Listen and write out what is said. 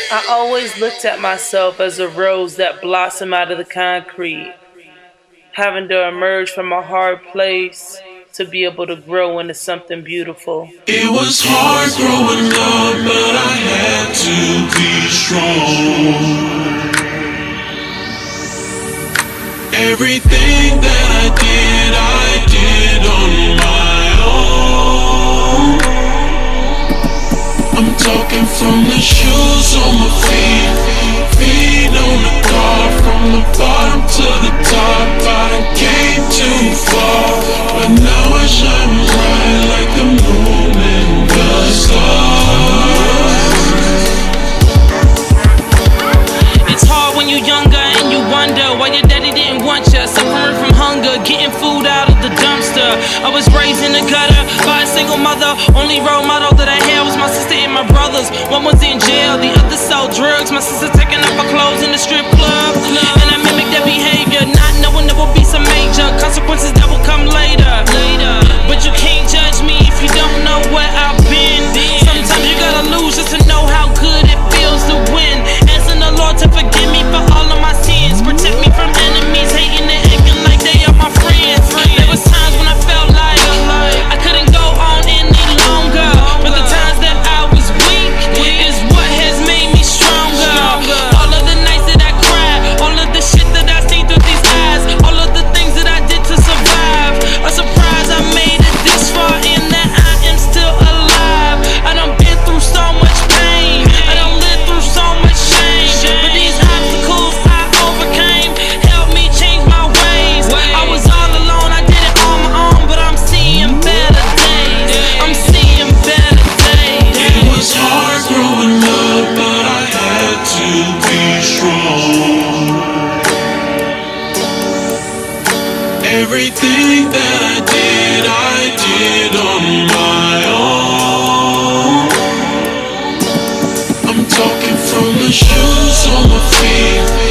I always looked at myself as a rose that blossomed out of the concrete, having to emerge from a hard place to be able to grow into something beautiful. It was hard growing up, but I had to be strong. Everything that I did on my own. I'm talking from the shoes on my feet on the car, from the bottom to the top. I done came too far, but now I shine bright like the moon and the stars. It's hard when you're younger and you wonder why your daddy didn't want you. Suffering from hunger, getting food out of the dumpster. I was raised in the gutter by a single mother. Only role model that I had was my sister and my brothers. One was in jail, the other sold drugs. My sister taking off her clothes in the strip club, and I mimicked that behavior, not knowing there will be some major consequences that will come later. But you can't judge me if you don't know where I've been. Sometimes you gotta lose just to know how good it feels to win. Asking the Lord to forgive me for all of my sins, protect me from enemies hating and acting like they are my friends. There was times when I felt like I couldn't go on any longer, but the times that I was weak is what has made me stronger. All of the nights that I cried, all of the shit that I seen through these eyes, all of the things that I did to survive. A surprise I made it this far and that I am still alive. I done been through so much pain, I done lived through so much shame, but these obstacles I overcame helped me change my ways. I was all alone, I did it on my own, but I'm seeing better days. I'm seeing better days. It was hard growing up, but I had to be strong. Everything that I did on my own. I'm talking from the shoes on my feet